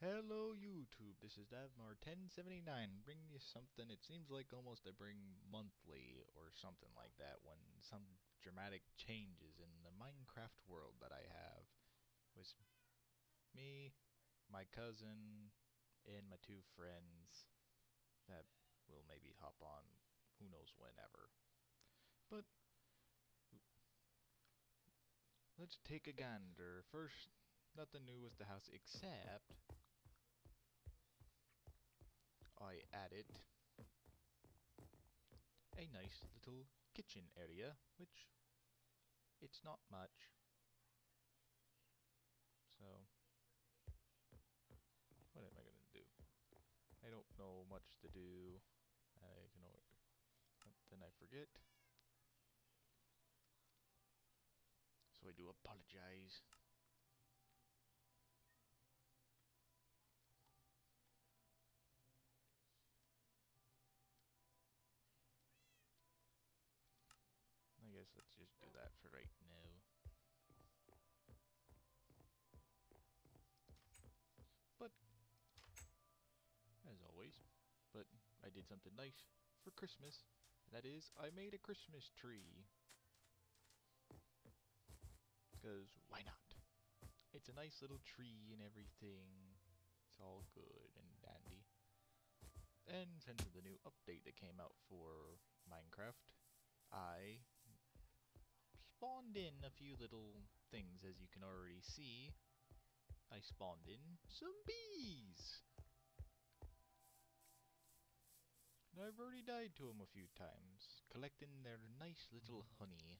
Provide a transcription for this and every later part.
Hello YouTube, this is Davmar1079 bringing you something. It seems like almost I bring monthly or something like that when some dramatic changes in the Minecraft world that I have. With me, my cousin, and my two friends that will maybe hop on who knows whenever. But let's take a gander. First, nothing new with the house except I added a nice little kitchen area, which it's not much. So, what am I gonna do? I don't know much to do. I can only, then I forget. So I do apologize. I guess let's just do that for right now. But, as always, but I did something nice for Christmas. That is, I made a Christmas tree. Because, why not? It's a nice little tree and everything. It's all good and dandy. And since the new update that came out for Minecraft, I spawned in a few little things. As you can already see, I spawned in some bees. And I've already died to them a few times, collecting their nice little honey.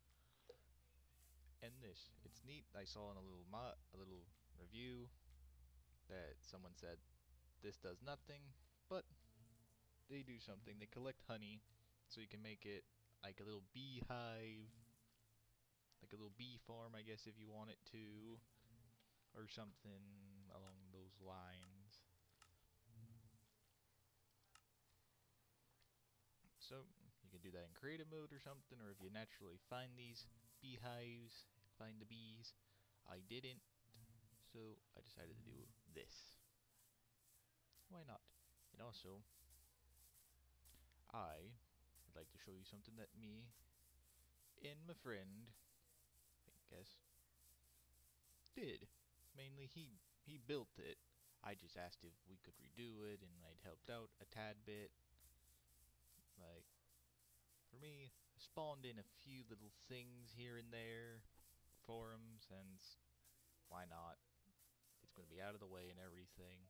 And this, it's neat. I saw in a little review that someone said this does nothing, but they do something. They collect honey, so you can make it like a little beehive, like a little bee farm, I guess, if you want it to, or something along those lines. So you can do that in creative mode or something, or if you naturally find these beehives, find the bees. I didn't, so I decided to do this. Why not? And also, I would like to show you something that me and my friend, I guess, did. Mainly he built it. I just asked if we could redo it, and I'd helped out a tad bit. Like, for me, I spawned in a few little things here and there for him, since why not? It's going to be out of the way and everything.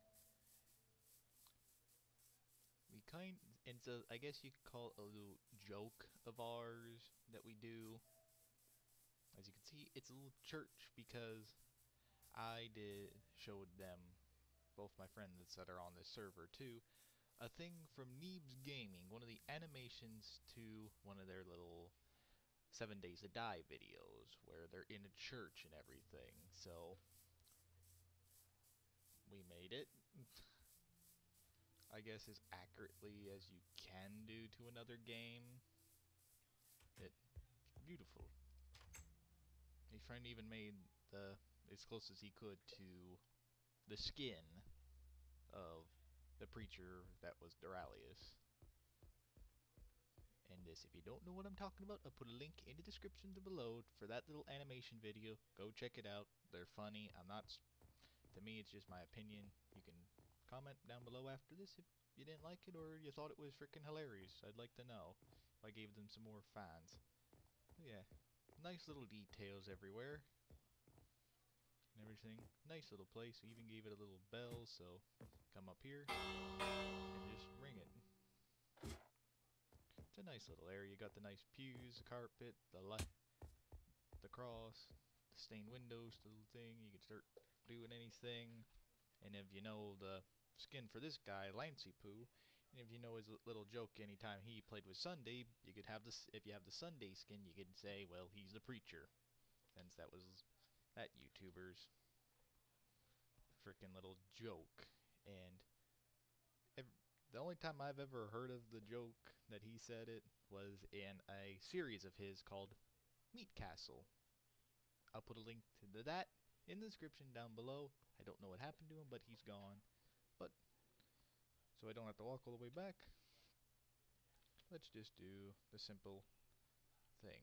And so I guess you could call it a little joke of ours that we do. As you can see, it's a little church because showed them, both my friends that are on this server too, a thing from Neebs Gaming, one of the animations to one of their little 7 Days to Die videos, where they're in a church and everything. So, we made it, I guess, as accurately as you can do to another game. It's beautiful. My friend even made as close as he could to the skin of the preacher that was Duralius. And this, if you don't know what I'm talking about, I'll put a link in the description below for that little animation video. Go check it out. They're funny. To me, it's just my opinion. You can comment down below after this if you didn't like it or you thought it was freaking hilarious. I'd like to know if I gave them some more fans. But yeah, nice little details everywhere and everything. Nice little place. We even gave it a little bell, so come up here and just ring it. It's a nice little area. You got the nice pews, the carpet, the cross, the stained windows, the little thing. You can start doing anything. And if you know the skin for this guy, Lancey Poo, and if you know his little joke anytime he played with Sunday, you could have this. If you have the Sunday skin, you could say, well, he's the preacher, since that was that YouTuber's freaking little joke. And the only time I've ever heard of the joke that he said it was in a series of his called Meat Castle. I'll put a link to that in the description down below. I don't know what happened to him, but he's gone. But so I don't have to walk all the way back, let's just do the simple thing.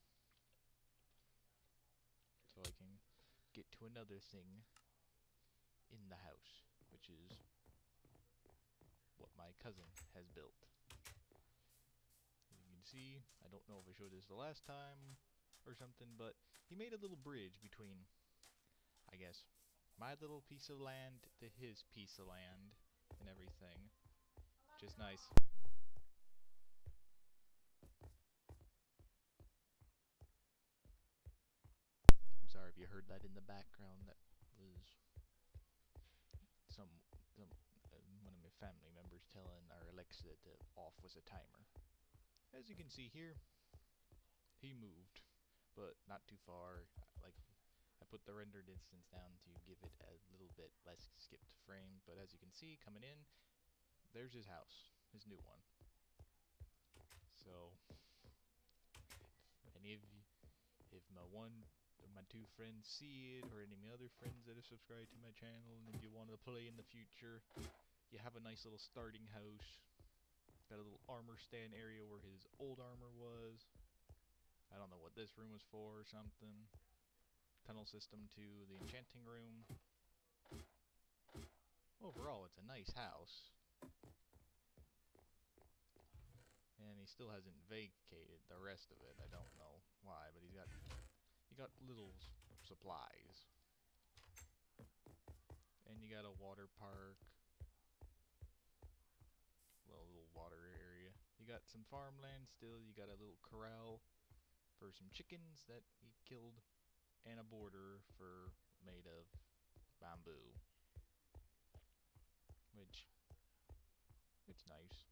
So I can get to another thing in the house, which is what my cousin has built. As you can see, I don't know if I showed this the last time or something, but he made a little bridge between, I guess, my little piece of land to his piece of land and everything, which is nice. I'm sorry if you heard that in the background. That was some one of my family members telling our Alexa that off was a timer. As you can see here, he moved, but not too far. Like, I put the rendered instance down to give it a little bit less skipped frame, but as you can see, coming in, there's his house, his new one. So, any of you, if my two friends see it, or any of my other friends that are subscribed to my channel, and if you want to play in the future, you have a nice little starting house. Got a little armor stand area where his old armor was. I don't know what this room was for or something. Tunnel system to the enchanting room. Overall, it's a nice house. And he still hasn't vacated the rest of it. I don't know why, but he got little supplies. And you got a water park. Well, a little water area. You got some farmland still. You got a little corral for some chickens that he killed, and a border made of bamboo, which it's nice.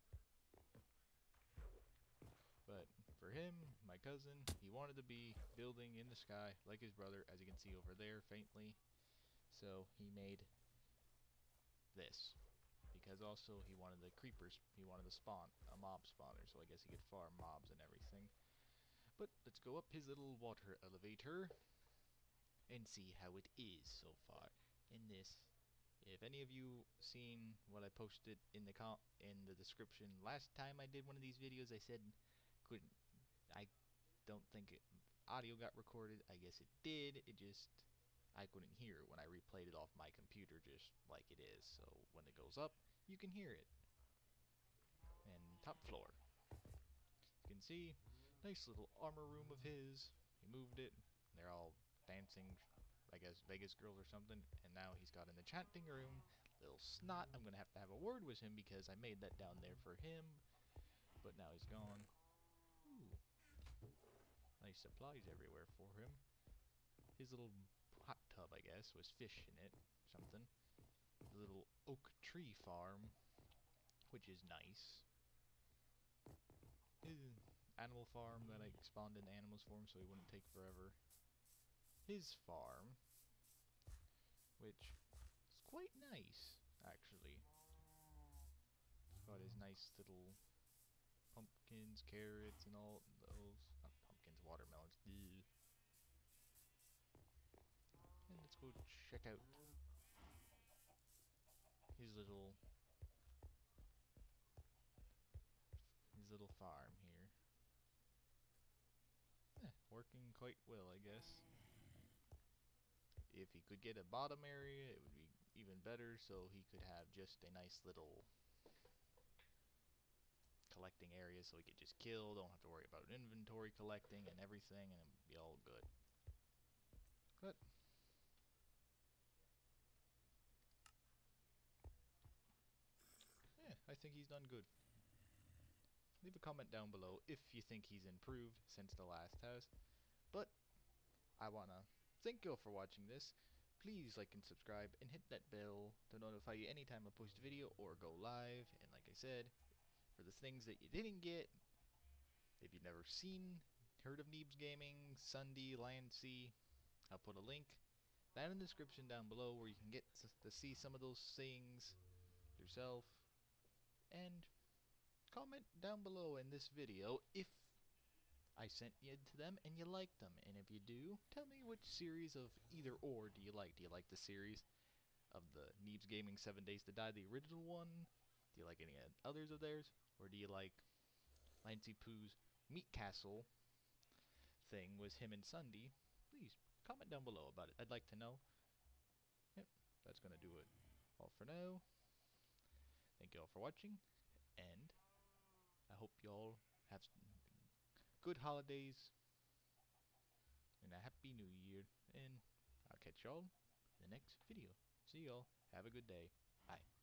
But for him, my cousin, he wanted to be building in the sky like his brother, as you can see over there faintly. So he made this. Because also he wanted the creepers, he wanted to spawn a mob spawner, so I guess he could farm mobs and everything. But let's go up his little water elevator and see how it is so far in this. If any of you seen what I posted in the description last time I did one of these videos, I said I don't think audio got recorded. I guess it did. I couldn't hear it when I replayed it off my computer just like it is. So when it goes up, you can hear it. And top floor. You can see, nice little armor room of his. He moved it. They're all dancing, I guess Vegas girls or something. And now he's got an enchanting room. Little snot. I'm gonna have a word with him because I made that down there for him. But now he's gone. Ooh. Nice supplies everywhere for him. His little hot tub, I guess, was fish in it. Something. The little oak tree farm, which is nice. His animal farm that I spawned in animals for him so he wouldn't take forever. His farm, which is quite nice, actually. It's got his nice little pumpkins, carrots, and all those. Not pumpkins, watermelons. Ugh. And let's go check out his little farm here. Working quite well, I guess. If he could get a bottom area, it would be even better, so he could have just a nice little collecting area so he could just kill, don't have to worry about inventory collecting and everything, and it'd be all good. But yeah, I think he's done good. Leave a comment down below if you think he's improved since the last house. But I wanna thank you all for watching this. Please like and subscribe and hit that bell to notify you anytime I post a video or go live. And like I said, for the things that you didn't get, if you've never heard of Neebs Gaming, Sunday, Lancy, I'll put a link down in the description down below where you can get to see some of those things yourself. And comment down below in this video if I sent you to them and you liked them. And if you do, tell me which series of either or do you like. Do you like the series of the Neebs Gaming 7 Days to Die, the original one? Do you like any others of theirs? Or do you like Lancey Pooh's Meat Castle thing with him and Sunday? Please comment down below about it. I'd like to know. Yep, that's gonna do it all for now. Thank you all for watching, and I hope you all have good holidays and a happy new year, and I'll catch y'all in the next video. See y'all. Have a good day. Bye.